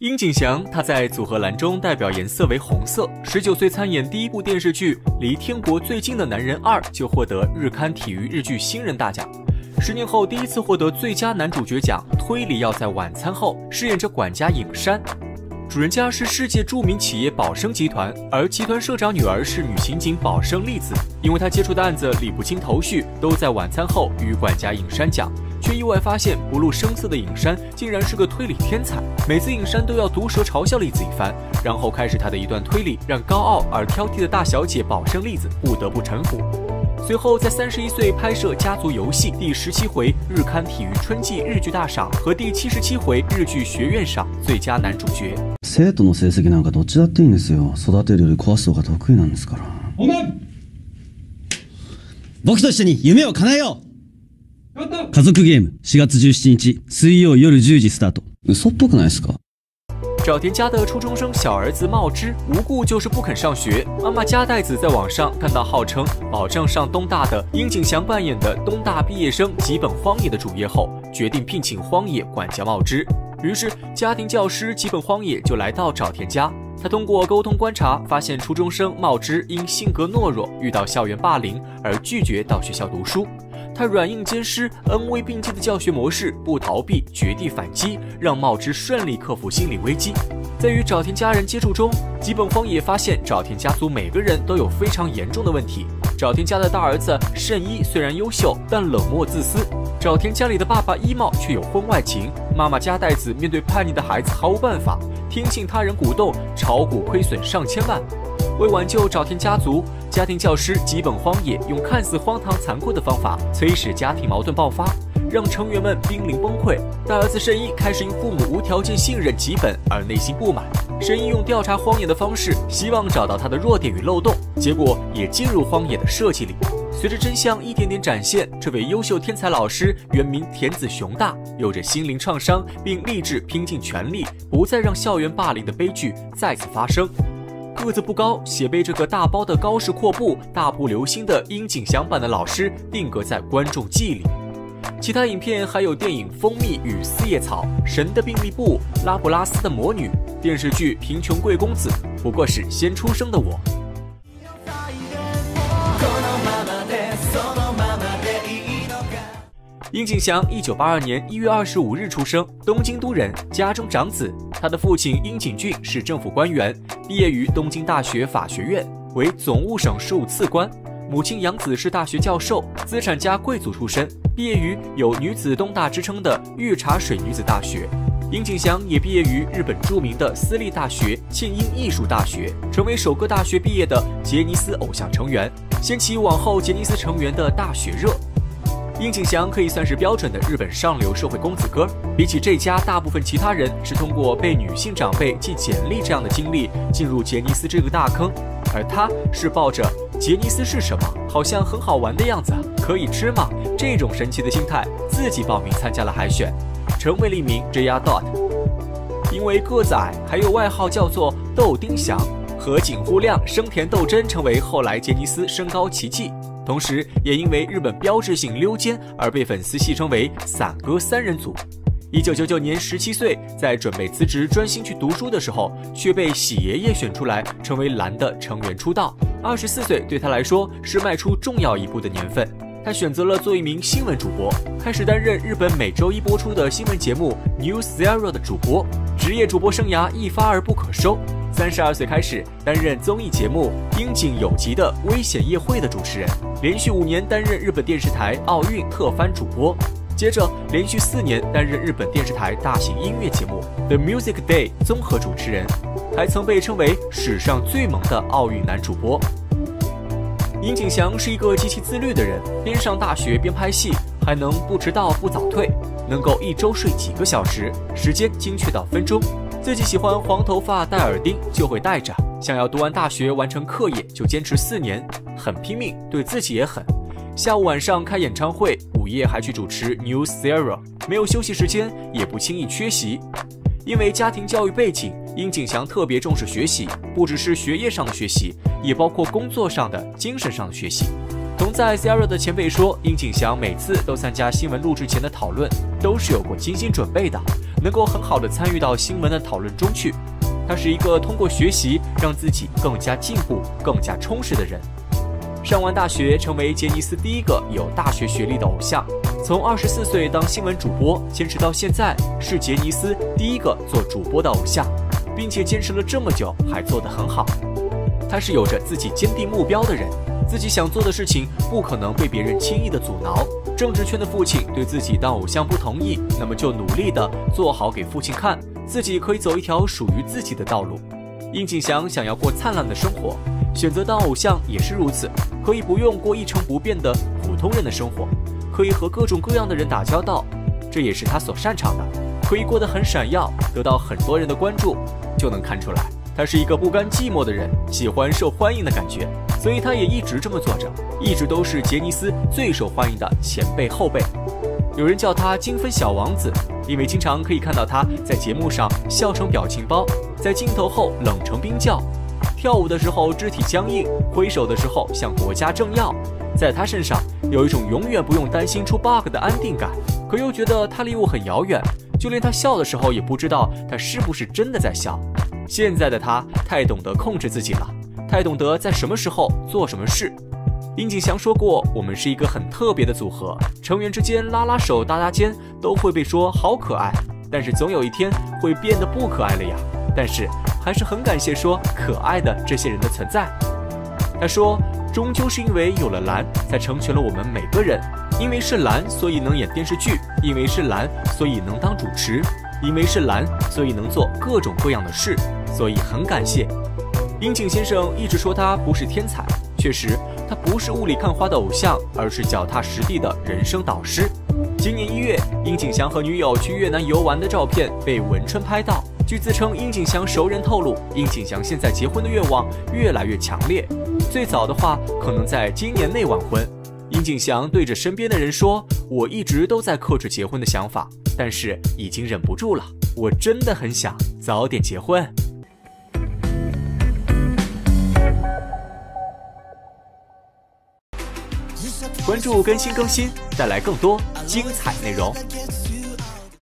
樱井翔，他在组合栏中代表颜色为红色。19岁参演第一部电视剧《离天国最近的男人2》，就获得日刊体育日剧新人大奖。10年后，第一次获得最佳男主角奖，推理要在晚餐后，饰演着管家影山。主人家是世界著名企业宝生集团，而集团社长女儿是女刑警宝生丽子。因为她接触的案子理不清头绪，都在晚餐后与管家影山讲，却意外发现不露声色的影山竟然是个推理天才。每次影山都要毒舌嘲笑丽子一番，然后开始他的一段推理，让高傲而挑剔的大小姐宝生丽子不得不臣服。随后在31岁拍摄《家族游戏》第17回日刊体育春季日剧大赏和第77回日剧学院赏最佳男主角。 生徒の成績なんかどっちだっていいんですよ。育てるより壊す方が得意なんですから。 お前、 僕と一緒に夢を叶えよう。家族ゲーム4月17日水曜夜10時スタート。嘘っぽくないですか？ 沼田家的初中生小儿子茂之无故就是不肯上学，妈妈加代子在网上看到号称保证上东大的樱井翔扮演的东大毕业生吉本荒野的主页后，决定聘请荒野管教茂之。于是家庭教师吉本荒野就来到沼田家。他通过沟通观察，发现初中生茂之因性格懦弱，遇到校园霸凌而拒绝到学校读书。他软硬兼施、恩威并济的教学模式，不逃避，绝地反击，让茂之顺利克服心理危机。在与沼田家人接触中，吉本荒野发现沼田家族每个人都有非常严重的问题。沼田家的大儿子慎一虽然优秀，但冷漠自私。沼田家里的爸爸一茂却有婚外情，妈妈加代子面对叛逆的孩子毫无办法，听信他人鼓动，炒股亏损上千万。为挽救沼田家族，家庭教师吉本荒野用看似荒唐残酷的方法催使家庭矛盾爆发，让成员们濒临崩溃。大儿子慎一开始因父母无条件信任吉本而内心不满，慎一用调查荒野的方式，希望找到他的弱点与漏洞，结果也进入荒野的设计里。随着真相一点点展现，这位优秀天才老师原名田子雄大，有着心灵创伤，并立志拼尽全力，不再让校园霸凌的悲剧再次发生。个子不高，写背着个大包的高式阔步，大步流星的樱井翔版的老师定格在观众记忆里。其他影片还有电影《蜂蜜与四叶草》、神的病历簿、拉普拉斯的魔女、电视剧《贫穷贵公子》，不过是先出生的我。樱井翔1982年1月25日出生，东京都人，家中长子。他的父亲樱井俊是政府官员，毕业于东京大学法学院，为总务省事务次官。母亲杨子是大学教授，资产家贵族出身，毕业于有女子东大之称的御茶水女子大学。樱井翔也毕业于日本著名的私立大学庆应艺术大学，成为首个大学毕业的杰尼斯偶像成员，掀起往后杰尼斯成员的大学热。樱井翔可以算是标准的日本上流社会公子哥，比起这家大部分其他人是通过被女性长辈寄简历这样的经历进入杰尼斯这个大坑，而他是抱着杰尼斯是什么，好像很好玩的样子，可以吃吗？这种神奇的心态，自己报名参加了海选，成为了一名 JR Dot。因为个子矮，还有外号叫做豆丁翔，和井户亮、生田斗真成为后来杰尼斯身高奇迹。同时也因为日本标志性溜肩而被粉丝戏称为伞哥三人组。1999年17岁，在准备辞职专心去读书的时候，却被喜爷爷选出来成为蓝的成员出道。24岁对他来说是迈出重要一步的年份，他选择了做一名新闻主播，开始担任日本每周一播出的新闻节目 News Zero 的主播，职业主播生涯一发而不可收。32岁开始担任综艺节目樱井有吉的危险夜会的主持人，连续5年担任日本电视台奥运特番主播，接着连续4年担任日本电视台大型音乐节目 The Music Day 综合主持人，还曾被称为史上最萌的奥运男主播。樱井翔是一个极其自律的人，边上大学边拍戏，还能不迟到不早退，能够一周睡几个小时，时间精确到分钟。自己喜欢黄头发戴耳钉就会戴着，想要读完大学完成课业就坚持4年，很拼命，对自己也狠。下午晚上开演唱会，午夜还去主持 News Zero， 没有休息时间，也不轻易缺席。因为家庭教育背景，樱井翔特别重视学习，不只是学业上的学习，也包括工作上的、精神上的学习。同在 Zero 的前辈说，樱井翔每次都参加新闻录制前的讨论，都是有过精心准备的， 能够很好的参与到新闻的讨论中去。他是一个通过学习让自己更加进步、更加充实的人。上完大学，成为杰尼斯第一个有大学学历的偶像。从24岁当新闻主播，坚持到现在，是杰尼斯第一个做主播的偶像，并且坚持了这么久，还做得很好。他是有着自己坚定目标的人，自己想做的事情不可能被别人轻易的阻挠。政治圈的父亲对自己当偶像不同意，那么就努力的做好给父亲看，自己可以走一条属于自己的道路。樱井翔想要过灿烂的生活，选择当偶像也是如此，可以不用过一成不变的普通人的生活，可以和各种各样的人打交道，这也是他所擅长的，可以过得很闪耀，得到很多人的关注，就能看出来他是一个不甘寂寞的人，喜欢受欢迎的感觉，所以他也一直这么做着，一直都是杰尼斯最受欢迎的前辈后辈。有人叫他金分小王子，因为经常可以看到他在节目上笑成表情包，在镜头后冷成冰窖，跳舞的时候肢体僵硬，挥手的时候像国家政要。在他身上有一种永远不用担心出 bug 的安定感，可又觉得他离我很遥远，就连他笑的时候也不知道他是不是真的在笑。现在的他太懂得控制自己了，太懂得在什么时候做什么事。樱井翔说过，我们是一个很特别的组合，成员之间拉拉手搭搭肩都会被说好可爱，但是总有一天会变得不可爱了呀，但是还是很感谢说可爱的这些人的存在。他说，终究是因为有了蓝才成全了我们每个人，因为是蓝所以能演电视剧，因为是蓝所以能当主持，因为是蓝所以能做各种各样的事，所以很感谢。樱井先生一直说他不是天才，确实他不是雾里看花的偶像，而是脚踏实地的人生导师。今年1月，樱井翔和女友去越南游玩的照片被文春拍到。据自称樱井翔熟人透露，樱井翔现在结婚的愿望越来越强烈，最早的话可能在今年内完婚。樱井翔对着身边的人说，我一直都在克制结婚的想法，但是已经忍不住了，我真的很想早点结婚。关注更新，带来更多精彩内容。